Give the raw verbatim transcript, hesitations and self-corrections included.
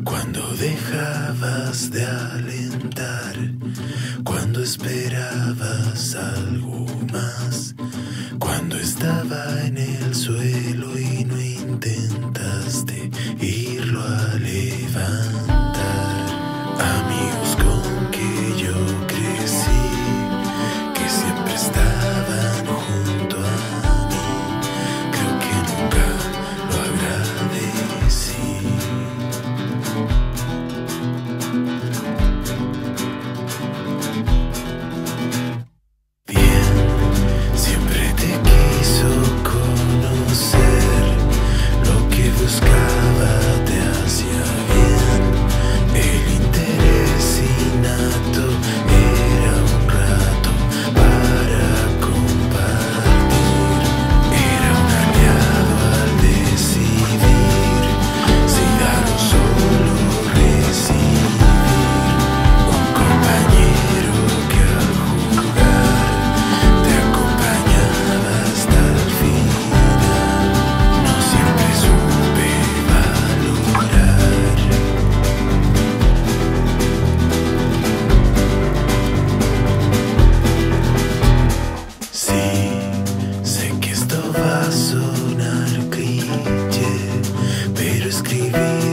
Cuando dejabas de alentar, cuando esperabas algo más, cuando estaba en el suelo y no intentaste irlo a levantar. Amigos con que yo crecí, que siempre estaban junto a mí, creo que nunca lo agradecí. Bien, siempre te quiso conocer, lo que buscaba te hacía bien. El interés innato era un rato para compartir, era un aliado al decidir si dar o solo recibir, un compañero que al jugar te acompañaba hasta el final. No siempre supe valorar. Sí, sé que esto va a sonar cliché, pero escribir